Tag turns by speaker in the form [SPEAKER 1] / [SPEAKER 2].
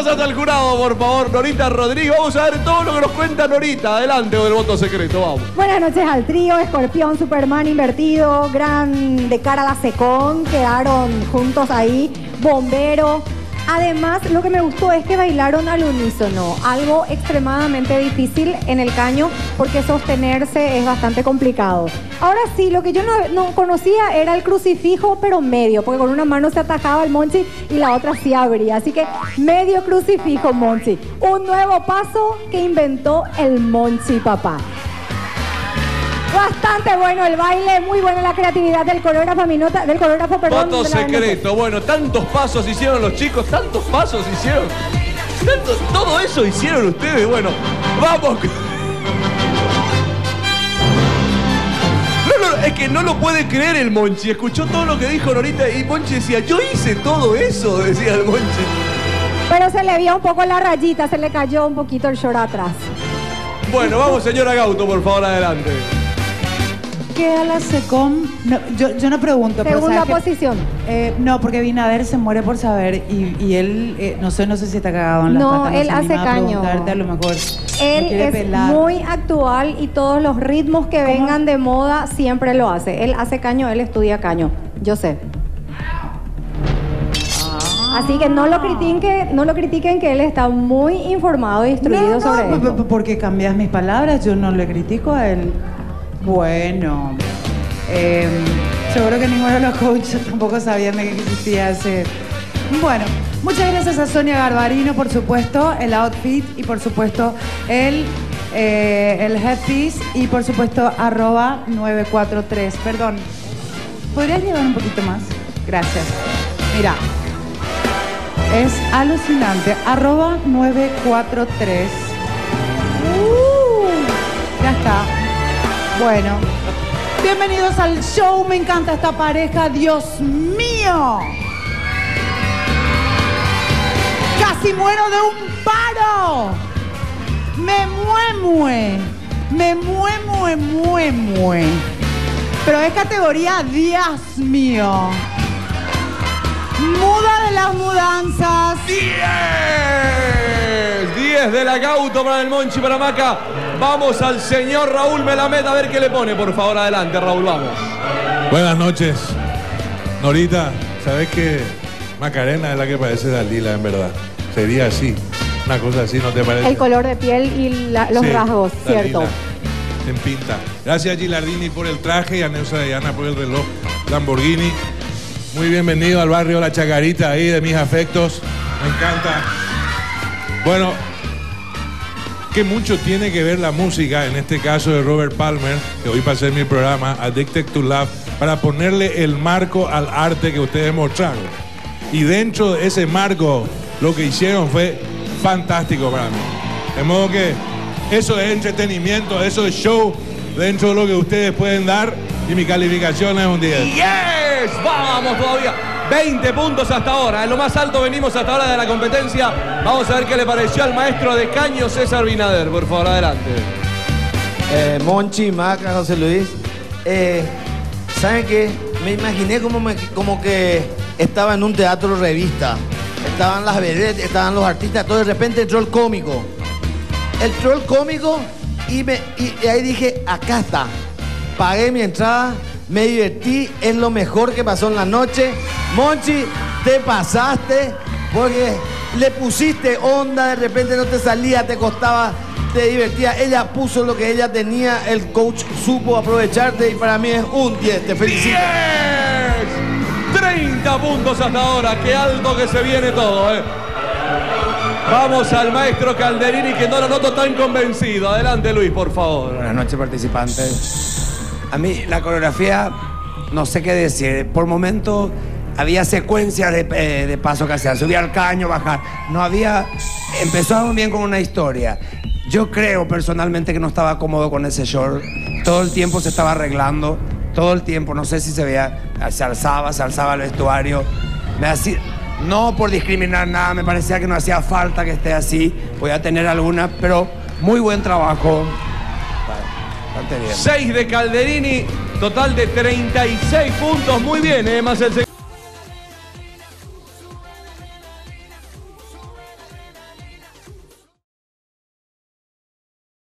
[SPEAKER 1] Vamos hasta el jurado, por favor, Norita Rodríguez. Vamos a ver todo lo que nos cuenta Norita. Adelante con el voto secreto, vamos.
[SPEAKER 2] Buenas noches al trío, Escorpión, Superman invertido, Gran de cara a la Secón, quedaron juntos ahí, Bombero. Además, lo que me gustó es que bailaron al unísono, algo extremadamente difícil en el caño porque sostenerse es bastante complicado. Ahora sí, lo que yo no conocía era el crucifijo, pero medio, porque con una mano se atajaba el Monchi y la otra sí abría. Así que medio crucifijo, Monchi. Un nuevo paso que inventó el Monchi papá. Bastante bueno el baile, muy buena la creatividad del coreógrafo, perdón.
[SPEAKER 1] Voto secreto. Bueno, tantos pasos hicieron los chicos, tantos pasos hicieron. Todo eso hicieron ustedes. Bueno, vamos. Es que no lo puede creer el Monchi. Escuchó todo lo que dijo Norita y Monchi decía, yo hice todo eso, decía el Monchi.
[SPEAKER 2] Pero se le vio un poco la rayita, se le cayó un poquito el short atrás.
[SPEAKER 1] Bueno, vamos, señora Gauto, por favor, adelante.
[SPEAKER 3] Queda la Secom. No, yo no pregunto.
[SPEAKER 2] Segunda posición.
[SPEAKER 3] No, porque Binader se muere por saber y él, no sé si está cagado en la
[SPEAKER 2] No,
[SPEAKER 3] pata,
[SPEAKER 2] él hace caño.
[SPEAKER 3] A lo mejor
[SPEAKER 2] él es pelar. Muy actual y todos los ritmos que vengan de moda siempre lo hace. Él hace caño, él estudia caño. Yo sé. Así que no lo critiquen que él está muy informado e instruido sobre eso.
[SPEAKER 3] Porque cambias mis palabras, yo no le critico a él. Bueno, seguro que ninguno de los coaches tampoco sabían de que existía ese. Bueno, muchas gracias a Sonia Garbarino, por supuesto, el outfit y por supuesto el headpiece y por supuesto @943. Perdón, ¿podrías llevar un poquito más? Gracias. Mira, es alucinante. @943. Ya está. Bueno, bienvenidos al show. Me encanta esta pareja, Dios mío. Casi muero de un paro. Me muemue. Pero es categoría Dios mío. Muda de las mudanzas.
[SPEAKER 1] 10 de la Gauto para el Monchi, para Maca. Vamos al señor Raúl Melamed a ver qué le pone, por favor. Adelante, Raúl, vamos.
[SPEAKER 4] Buenas noches. Norita, ¿sabes que Macarena es la que parece Dalila, en verdad? Sería así, una cosa así, ¿no te parece?
[SPEAKER 2] El color de piel y los rasgos,
[SPEAKER 4] Dalila,
[SPEAKER 2] cierto.
[SPEAKER 4] en pinta. Gracias, Gilardini, por el traje y a Neusa Diana por el reloj Lamborghini. Muy bienvenido al barrio La Chacarita, ahí de mis afectos. Me encanta. Bueno, que mucho tiene que ver la música, en este caso de Robert Palmer, que hoy pasé en mi programa, Addicted to Love, para ponerle el marco al arte que ustedes mostraron. Y dentro de ese marco, lo que hicieron fue fantástico para mí. De modo que eso es entretenimiento, eso es show, dentro de lo que ustedes pueden dar, y mi calificación es un 10.
[SPEAKER 1] ¡Yes! ¡Vamos todavía! 20 puntos hasta ahora. En lo más alto venimos hasta ahora de la competencia. Vamos a ver qué le pareció al maestro de caño, César Binader. Por favor, adelante.
[SPEAKER 5] Monchi, Maca, José Luis. ¿Saben qué? Me imaginé como que estaba en un teatro revista. Estaban las vedettes, estaban los artistas. Todo de repente entró el cómico. Entró el cómico y ahí dije, acá está. Pagué mi entrada. Me divertí, es lo mejor que pasó en la noche. Monchi, te pasaste porque le pusiste onda, de repente no te salía, te costaba, te divertía. Ella puso lo que ella tenía, el coach supo aprovecharte y para mí es un 10. Te felicito.
[SPEAKER 1] 10. 30 puntos hasta ahora, qué alto que se viene todo, Vamos al maestro Calderini, que no lo noto tan convencido. Adelante, Luis, por favor.
[SPEAKER 6] Buenas noches, participantes. A mí la coreografía, no sé qué decir. Por momentos había secuencias de paso que hacían. Subir al caño, bajar. No había... Empezaron bien con una historia. Yo creo personalmente que no estaba cómodo con ese short. Todo el tiempo se estaba arreglando. Todo el tiempo, no sé si se veía. Se alzaba el vestuario. Me hacía... No por discriminar nada, me parecía que no hacía falta que esté así. Voy a tener alguna, pero muy buen trabajo.
[SPEAKER 1] 6 de Calderini, total de 36 puntos. Muy bien, más el